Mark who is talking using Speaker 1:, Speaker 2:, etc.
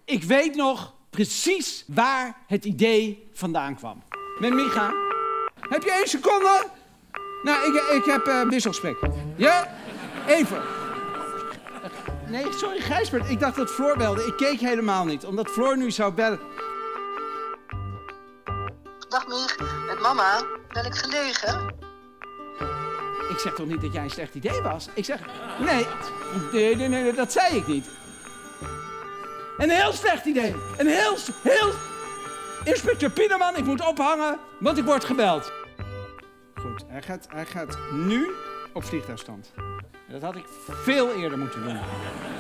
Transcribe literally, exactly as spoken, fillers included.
Speaker 1: Ik weet nog precies waar het idee vandaan kwam. Met Micha. Heb je één seconde? Nou, ik, ik heb uh, wisselgesprek. Ja? Even. Nee, sorry Gijsbert. Ik dacht dat Floor belde. Ik keek helemaal niet, omdat Floor nu zou bellen.
Speaker 2: Dag Mich, met mama. Ben ik gelegen?
Speaker 1: Ik zeg toch niet dat jij een slecht idee was? Ik zeg, nee, nee, nee, nee, dat zei ik niet. Een heel slecht idee. Een heel, heel... Inspecteur Pieterman, ik moet ophangen, want ik word gebeld. Goed, hij gaat, hij gaat nu op vliegtuigstand. Dat had ik veel eerder moeten doen.